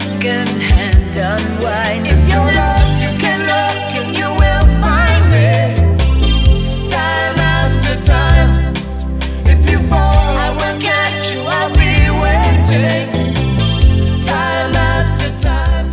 second-hand unwind. If you're lost, you can look and you will find me. Time after time. If you fall, I will catch you. I'll be waiting. Time after time.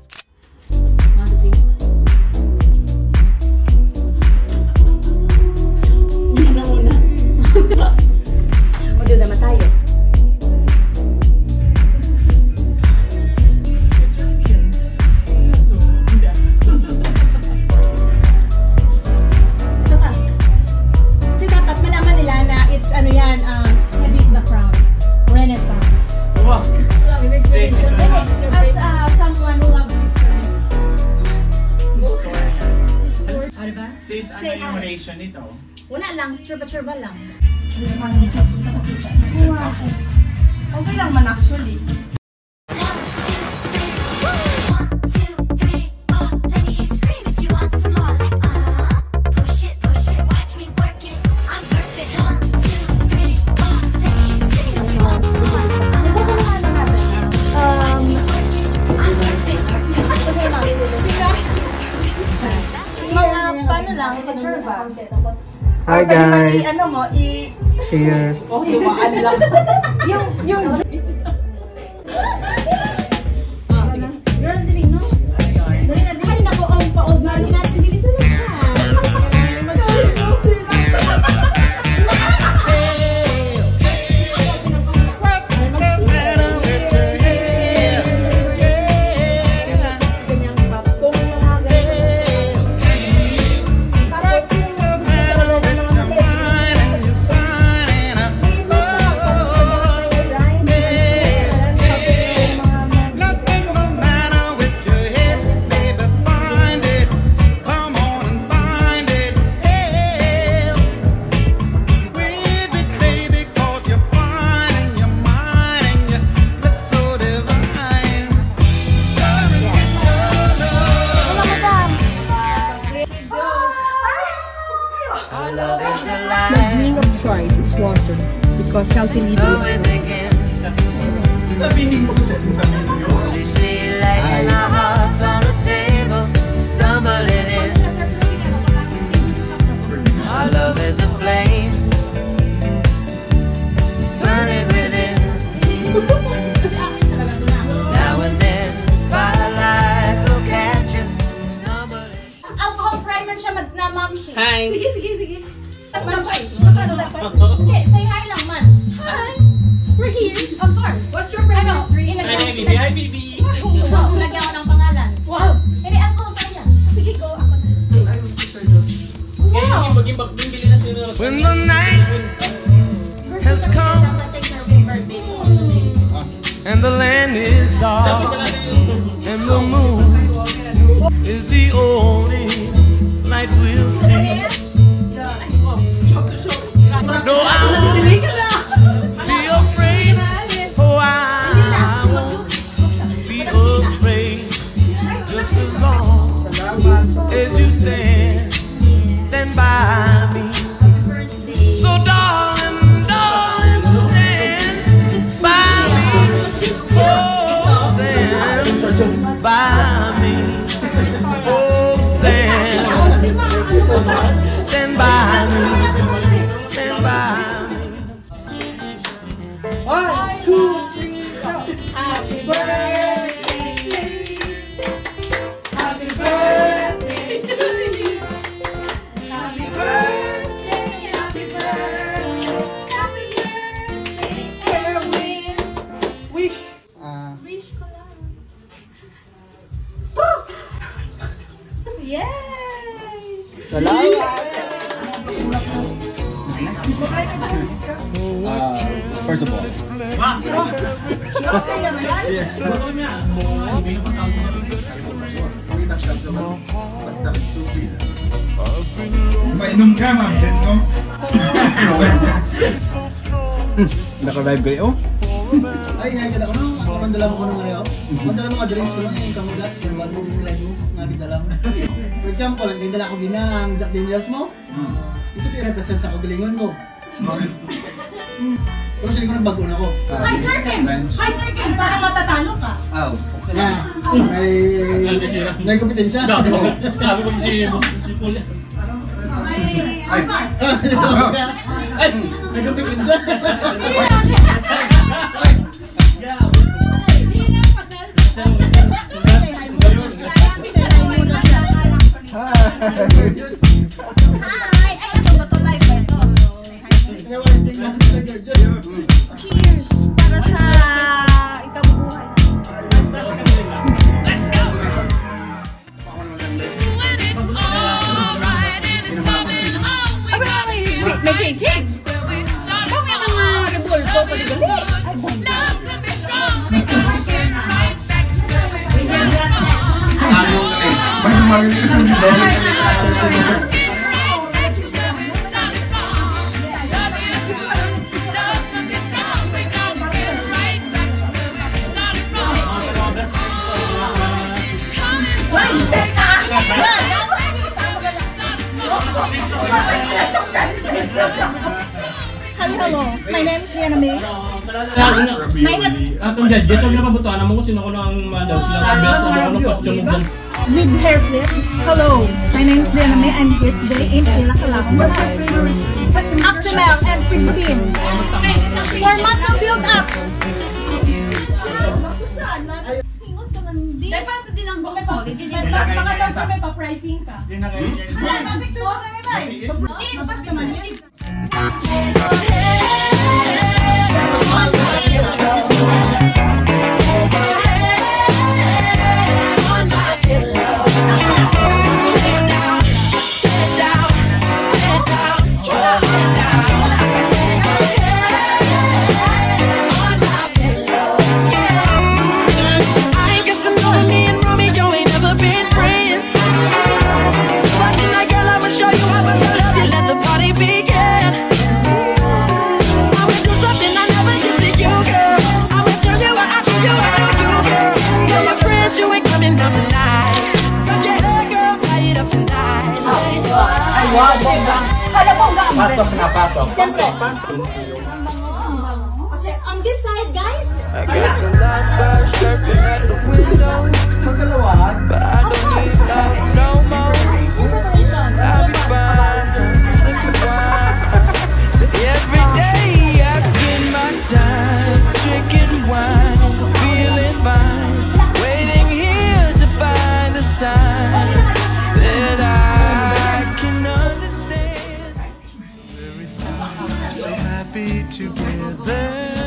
Udah naman tayo. Sis, ano yung relation nito? Wala lang, churba-churba lang. Okay lang man actually. Hi guys! Ano mo, Cheers! oh, hiwaan lang. yung girl, dali, no? Dali na, dali na ko, ang paod na rin natin, bilisan na siya. The meaning of choice is water because healthy living. So we begin. Sabihin mo dyan sa video. Foolishly laying our hearts on the table, stumbling in. Our love is a flame, burning within. Now and then, firelight will catch us, stumbling. Alcohol primer siya na ma'am siya. Hi. Sige. Hindi, say hi lang man. Hi. We're here. Of course. What's your favorite drink? Hi baby! Wow, lagyan ko ng pangalan. Wow. Hindi, alcohol pa yan. Sige, go. Ako na. Wow. When the night has come and the land is dark and the moon is the only light we'll see. No, I won't be afraid. Oh, I won't be afraid. Just as long as you stand by me. So darling, stand by me. Oh, stand by me. Oh, stand by me. Stand by me. 1, 2, 3, go! Happy birthday. Happy birthday to you. Happy birthday. Happy birthday. Happy birthday, Erwin. Wish! Wish ko lang. Yay! First of all, mainom ka, ma'am. Send mo. Naka-live kayo? Ay, nga ko no. Mandala mo ko ng ano. Mandala mo ka drinks ko lang yung kamulat. Yung bago describe mo. Nga dala mo. For example, hindi dala ko binang Jack Daniels mo. Ito di represent sa kagalingon ko. Pero sa likod nagbago na ako. Hi, Sir Kim! Hi, Sir Kim! Para matatalo ka. Okay na. May kompetensya. Sabi ko si Paul. May kompetensya. Hi! Ay, ito ba ito live ba ito? Cheers! Para sa ikabubuhay. May cake! Bakit may mga revolvo pa dito? Ay, bongga! Hello. My name is Liana May. Atong judges, sabi na pabutuan mo kung sino ko lang malaw. Sino ang best, ano ko ng costume mo dyan. With hair flip. Hello. My name is Liana May. I'm here today in Ilacalacan. Actimel and Christine. For muscle build up. Dahil para sa dinanggong mo, Baka daw sa may pa-pricing ka. Wow, bongga. Hala, bongga. Pasok na, pasok. Siyempre. Kasi on this side, guys. I got the light bulbs circling at the window, but I don't need love no more. I'll be fine, sipping wine. So every day I spend my time drinking wine, feeling fine, waiting here to find a sign that I can understand. So happy together.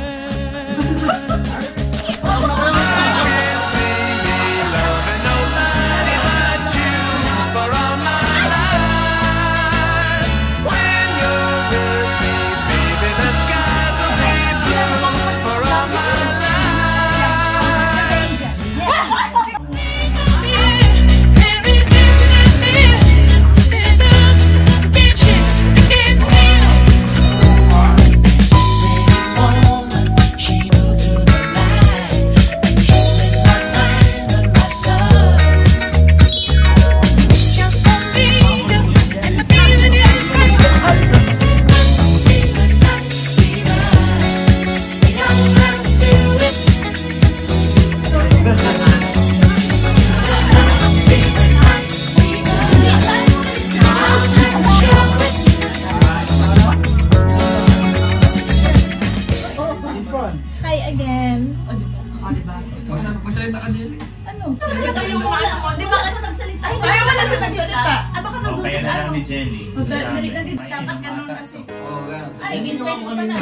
Hi again. Magsalita ka, Jill. Ano? Di ba ano nagsalita? Ay, wala siya nagsalita. Ah, baka nandun Kaya na sa lang ni Jelly. dapat ganun kasi. Oo, gano'n. Ay, in-search mo ka na.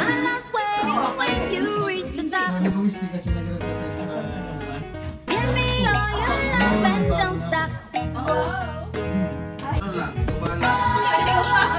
Nag-whisky kasi nag-represent. Ano lang, bahala.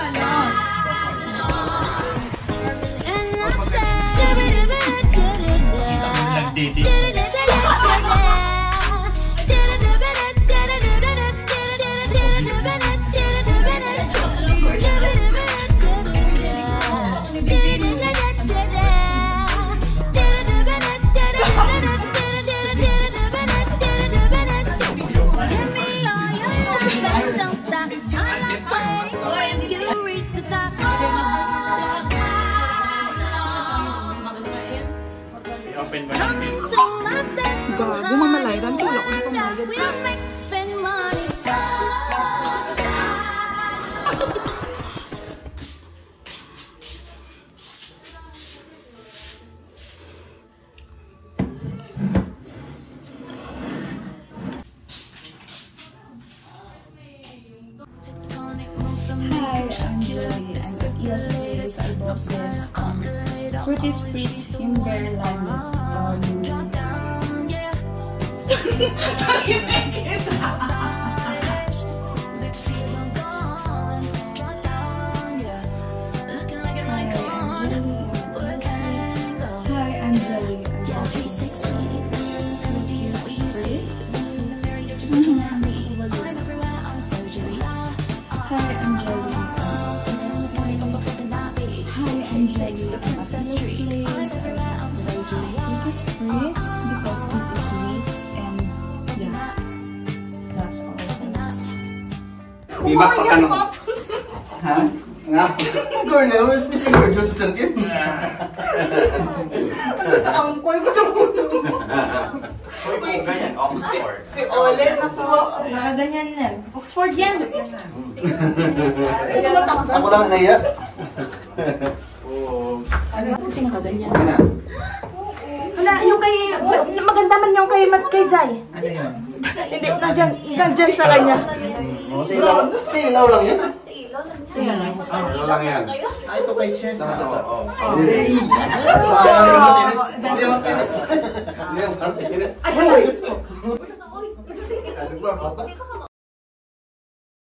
We'll make spend money. Hi, I'm Julie. I'm at yesterday I bought this Fruity Spritz Himbeerland. Hi, I'm Julie. I bought this Spritz because this is sweet and yeah, that's all. Bimak pakan. Ha? Nga. Girl, I was missing your juice sa akin. Sa angkoy ko sa mundo. Ganyan, Oxford. Si Ole nakuha. Mga ganyan yan. Oxford yan. Ako lang naiya. Kasi nakaganyan. Ano? Wala, yung kay... Maganda man yung kay Zay. Ano yan? Hindi, nandyan sa kanya. Silaw lang yan. Ano lang yan? Ito kay Chess. Oo. Hindi naman tinis. Ay, Diyos ko. Ano ba?